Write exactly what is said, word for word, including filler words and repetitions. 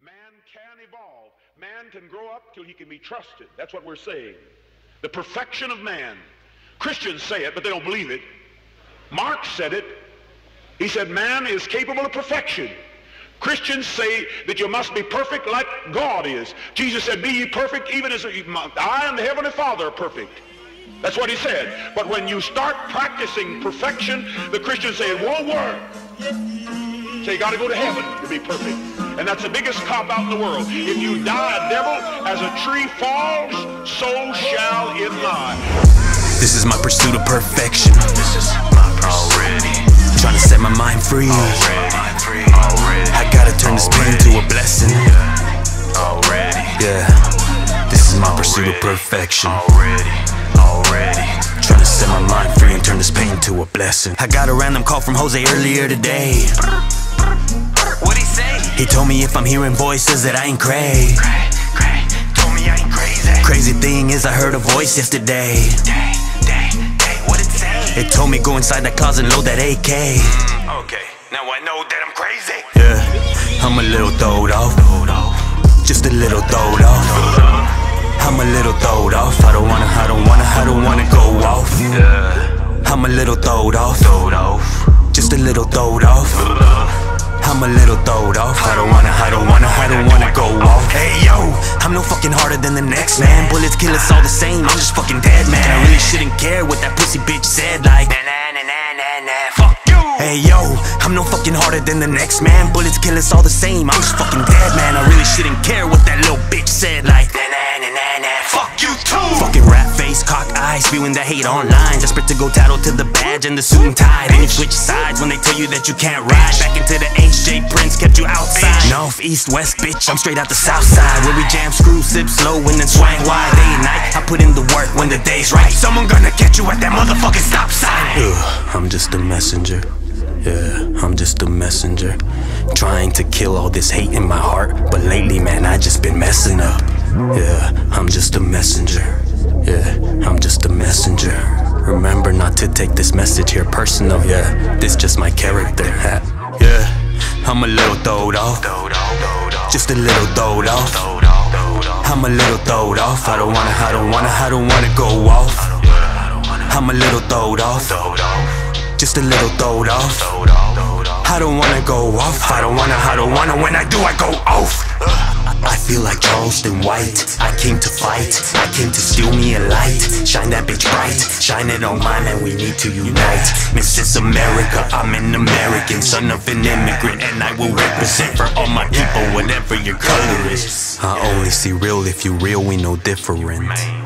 Man can evolve. Man can grow up till he can be trusted. That's what we're saying. The perfection of man. Christians say it, but they don't believe it. Marx said it. He said man is capable of perfection. Christians say that you must be perfect like God is. Jesus said, be ye perfect even as I and the Heavenly Father are perfect. That's what he said. But when you start practicing perfection, the Christians say it won't work. So you got to go to heaven to be perfect. And that's the biggest cop-out in the world. If you die a devil, as a tree falls, so shall it lie. This is my pursuit of perfection. This is my already. Trying to set my mind free. Already. Already. I gotta turn this pain to a blessing. Already. Yeah. This is my pursuit of perfection. Already. Already. Trying to set my mind free and turn this pain to a blessing. I got a random call from Jose earlier today. What'd he say? He told me if I'm hearing voices that I ain't cray. Cray, cray. Told me I ain't crazy. Crazy thing is I heard a voice yesterday. Day, day, day. What'd it say? It told me go inside that closet and load that A K. Mm, okay, now I know that I'm crazy. Yeah, I'm a little throwed off. Just a little throwed off. I'm a little throwed off. I don't wanna, I don't wanna, I don't wanna go off. Yeah. I'm a little throwed off. Throwed off. Just a little throwed off. I'm a little throwed off. I don't wanna, I don't wanna, I don't wanna go off. Hey yo, I'm no fucking harder than the next man. Bullets kill us all the same, I'm just fucking dead, man. I really shouldn't care what that pussy bitch said, like nah nah nah nah nah nah, fuck you. Hey yo, I'm no fucking harder than the next man. Bullets kill us all the same, I'm just fucking dead, man. I really shouldn't care what that little bitch said, like nah nah nah nah nah, fuck you too. Fucking rat face, cock eyes, spewing that hate online. Desperate to go tattle to the badge and the suit and tie. Then you switch sides when they tell you that you can't ride. Back into the H J Prince kept you outside. North, east, west, bitch, I'm straight out the south side. Where we jam, screw, sip slow and then swang wide. Day and night, I put in the work when the day's right. Someone gonna catch you at that motherfucking stop sign. Ugh, I'm just a messenger. Yeah, I'm just a messenger. Trying to kill all this hate in my heart, but lately, man, I just been messing up. Yeah, I'm just a messenger. Yeah, I'm just a messenger. Remember not to take this message here personal. Yeah, this just my character. Yeah, I'm a little throwed off. Just a little throwed off. I'm a little throwed off. I don't wanna, I don't wanna, I don't wanna go off. I'm a little throwed off. Just a little throwed off. I don't wanna go off. I don't wanna, I don't wanna. When I do, I go off. I feel like Charleston White. I came to fight. I came to steal me a light. Shine that bitch bright. Shine it on mine, and we need to unite. Missus America, I'm an American, son of an immigrant, and I will represent for all my people, whatever your color is. I only see real if you real, we know different.